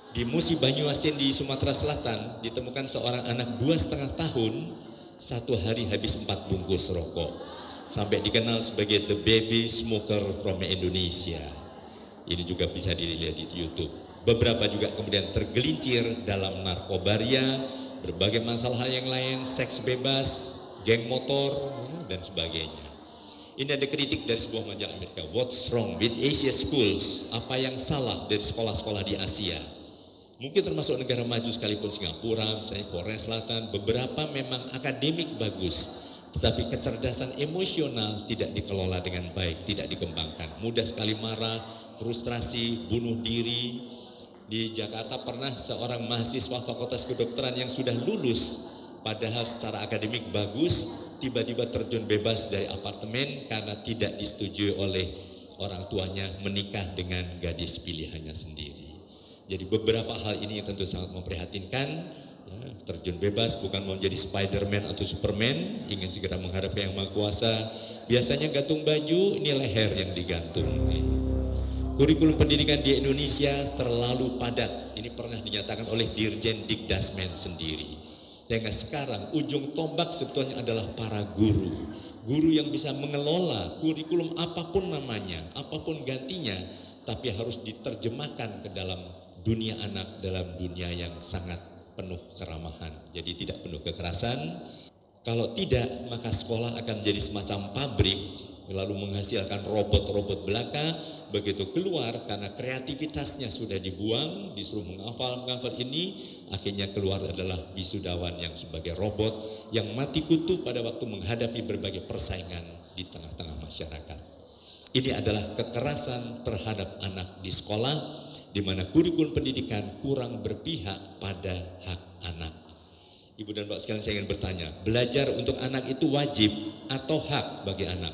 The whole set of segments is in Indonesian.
Di Musi Banyuasin di Sumatera Selatan ditemukan seorang anak 2,5 tahun satu hari habis 4 bungkus rokok, sampai dikenal sebagai the baby smoker from Indonesia. Ini juga bisa dilihat di YouTube. Beberapa juga kemudian tergelincir dalam narkobaria, berbagai masalah yang lain, seks bebas, geng motor dan sebagainya. Ini ada kritik dari sebuah majalah Amerika. What's wrong with Asia schools? Apa yang salah dari sekolah-sekolah di Asia? Mungkin termasuk negara maju sekalipun, Singapura, misalnya Korea Selatan, beberapa memang akademik bagus, tetapi kecerdasan emosional tidak dikelola dengan baik, tidak dikembangkan. Mudah sekali marah, frustrasi, bunuh diri. Di Jakarta pernah seorang mahasiswa Fakultas Kedokteran yang sudah lulus, padahal secara akademik bagus, tiba-tiba terjun bebas dari apartemen karena tidak disetujui oleh orang tuanya menikah dengan gadis pilihannya sendiri. Jadi beberapa hal ini yang tentu sangat memprihatinkan. Ya, terjun bebas bukan mau menjadi Spiderman atau Superman, ingin segera menghadap ke Yang Maha Kuasa. Biasanya gantung baju, ini leher yang digantung. Kurikulum pendidikan di Indonesia terlalu padat. Ini pernah dinyatakan oleh Dirjen Dikdasmen sendiri. Sehingga sekarang ujung tombak sebetulnya adalah para guru. Guru yang bisa mengelola kurikulum apapun namanya, apapun gantinya, tapi harus diterjemahkan ke dalam dunia anak, dalam dunia yang sangat penuh keramahan. Jadi tidak penuh kekerasan. Kalau tidak, maka sekolah akan menjadi semacam pabrik, lalu menghasilkan robot-robot belaka. Begitu keluar, karena kreativitasnya sudah dibuang, disuruh menghafal ini, akhirnya keluar adalah wisudawan yang sebagai robot yang mati kutu pada waktu menghadapi berbagai persaingan di tengah-tengah masyarakat. Ini adalah kekerasan terhadap anak di sekolah, di mana kurikulum pendidikan kurang berpihak pada hak anak. Ibu dan Bapak sekalian, saya ingin bertanya, belajar untuk anak itu wajib atau hak bagi anak?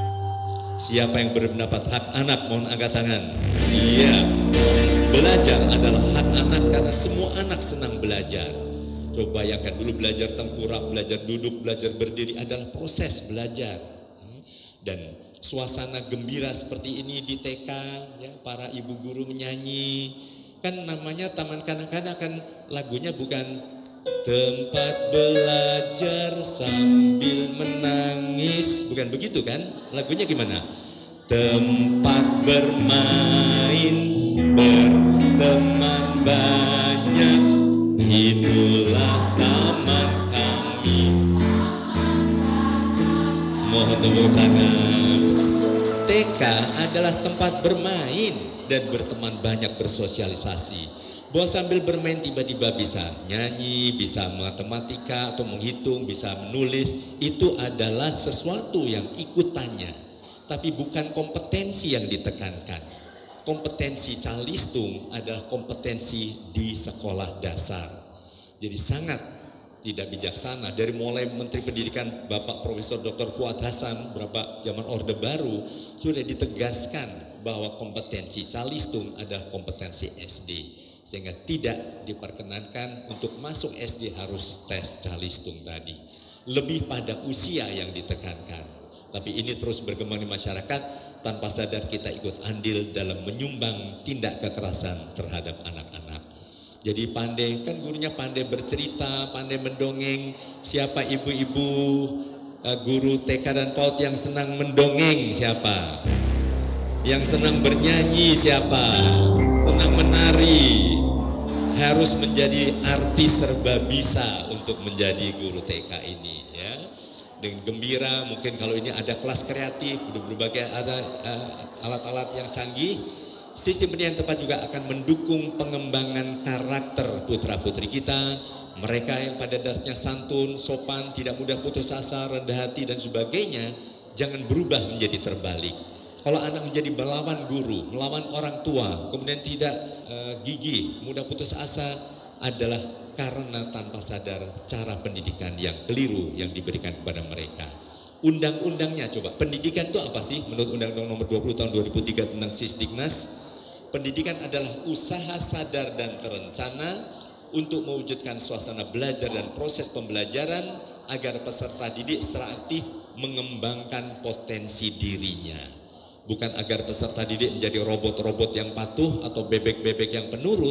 Siapa yang berpendapat hak anak, mohon angkat tangan. Iya, belajar adalah hak anak karena semua anak senang belajar. Coba bayangkan dulu belajar tengkurap, belajar duduk, belajar berdiri adalah proses belajar. Dan suasana gembira seperti ini di TK, ya, para ibu guru menyanyi, kan namanya taman kanak-kanak, kan lagunya bukan tempat belajar sambil menangis, bukan begitu kan? Lagunya gimana? Tempat bermain, berteman banyak, itulah taman kami. Mohon tepuk tangan. TK adalah tempat bermain dan berteman banyak, bersosialisasi. Bahwa sambil bermain tiba-tiba bisa nyanyi, bisa matematika atau menghitung, bisa menulis, itu adalah sesuatu yang ikutannya. Tapi bukan kompetensi yang ditekankan. Kompetensi calistung adalah kompetensi di sekolah dasar. Jadi sangat tidak bijaksana. Dari mulai Menteri Pendidikan Bapak Profesor Dr. Fuad Hasan berapa zaman Orde Baru sudah ditegaskan bahwa kompetensi calistung adalah kompetensi SD, sehingga tidak diperkenankan untuk masuk SD harus tes calistung tadi. Lebih pada usia yang ditekankan. Tapi ini terus berkembang di masyarakat, tanpa sadar kita ikut andil dalam menyumbang tindak kekerasan terhadap anak-anak. Jadi pandai, kan gurunya pandai bercerita, pandai mendongeng. Siapa ibu-ibu guru TK dan PAUD yang senang mendongeng? Siapa? Yang senang bernyanyi? Siapa? Senang menari? Harus menjadi artis serba bisa untuk menjadi guru TK ini, ya. Dengan gembira, mungkin kalau ini ada kelas kreatif, berbagai ada alat-alat yang canggih. Sistem pendidikan tepat juga akan mendukung pengembangan karakter putra-putri kita. Mereka yang pada dasarnya santun, sopan, tidak mudah putus asa, rendah hati dan sebagainya, jangan berubah menjadi terbalik. Kalau anak menjadi melawan guru, melawan orang tua, kemudian tidak gigih, mudah putus asa, adalah karena tanpa sadar cara pendidikan yang keliru yang diberikan kepada mereka. Undang-undangnya coba, pendidikan itu apa sih menurut Undang-Undang Nomor 20 Tahun 2003 tentang Sisdiknas? Pendidikan adalah usaha sadar dan terencana untuk mewujudkan suasana belajar dan proses pembelajaran agar peserta didik secara aktif mengembangkan potensi dirinya. Bukan agar peserta didik menjadi robot-robot yang patuh atau bebek-bebek yang penurut,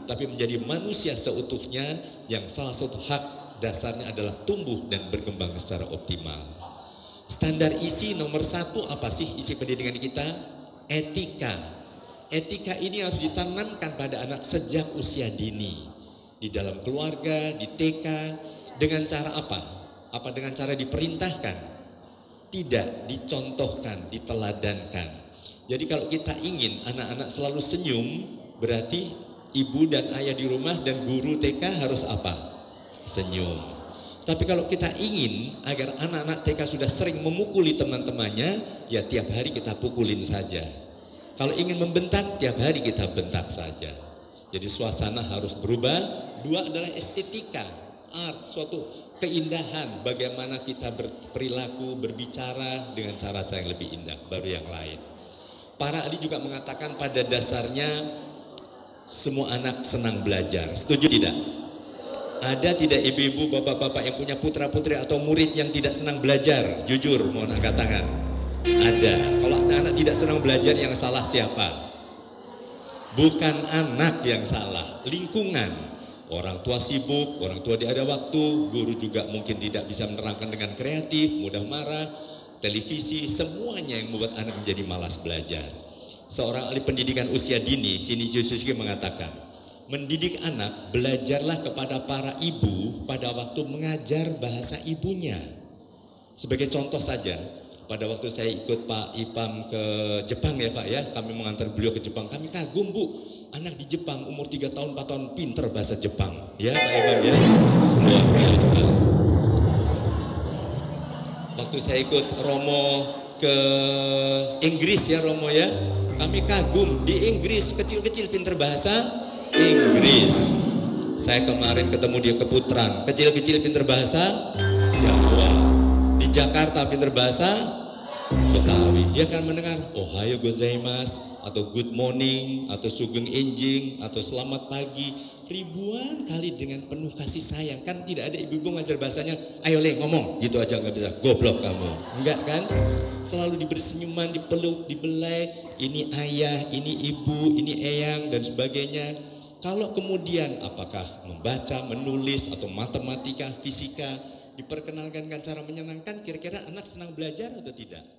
tapi menjadi manusia seutuhnya yang salah satu hak dasarnya adalah tumbuh dan berkembang secara optimal. Standar isi nomor 1 apa sih isi pendidikan kita? Etika. Etika ini harus ditanamkan pada anak sejak usia dini. Di dalam keluarga, di TK, dengan cara apa? Apa dengan cara diperintahkan? Tidak, dicontohkan, diteladankan. Jadi kalau kita ingin anak-anak selalu senyum, berarti ibu dan ayah di rumah dan guru TK harus apa? Senyum. Tapi kalau kita ingin agar anak-anak TK sudah sering memukuli teman-temannya, ya tiap hari kita pukulin saja. Kalau ingin membentak, tiap hari kita bentak saja. Jadi suasana harus berubah. 2 adalah estetika, art, suatu keindahan. Bagaimana kita berperilaku, berbicara dengan cara-cara yang lebih indah, baru yang lain. Para ahli juga mengatakan pada dasarnya semua anak senang belajar. Setuju tidak? Ada tidak ibu-ibu, bapak-bapak yang punya putra-putri atau murid yang tidak senang belajar? Jujur, mohon angkat tangan. Ada. Kalau anak-anak tidak senang belajar, yang salah siapa? Bukan anak yang salah, lingkungan. Orang tua sibuk, orang tua tidak ada waktu, guru juga mungkin tidak bisa menerangkan dengan kreatif, mudah marah, televisi, semuanya yang membuat anak menjadi malas belajar. Seorang ahli pendidikan usia dini, Shinichi Suzuki mengatakan, mendidik anak, belajarlah kepada para ibu pada waktu mengajar bahasa ibunya. Sebagai contoh saja, pada waktu saya ikut Pak Ipam ke Jepang ya Pak ya, kami mengantar beliau ke Jepang, kami kagum Bu, anak di Jepang umur 3 tahun 4 tahun pinter bahasa Jepang ya Pak Ipam ya, luar biasa. Waktu saya ikut Romo ke Inggris ya Romo ya, kami kagum di Inggris kecil-kecil pinter bahasa Inggris. Saya kemarin ketemu dia ke Putran, kecil-kecil pinter bahasa Jawa. Di Jakarta pinter bahasa Betawi. Dia akan mendengar Ohayo gozaimasu atau good morning atau sugeng enjing atau selamat pagi ribuan kali dengan penuh kasih sayang. Kan tidak ada ibu-ibu ngajar bahasanya ayo le ngomong gitu aja, nggak bisa, goblok kamu, enggak kan? Selalu diberi senyuman, dipeluk, dibelai, ini ayah, ini ibu, ini eyang dan sebagainya. Kalau kemudian apakah membaca, menulis atau matematika, fisika diperkenalkan dengan cara menyenangkan, kira-kira anak senang belajar atau tidak?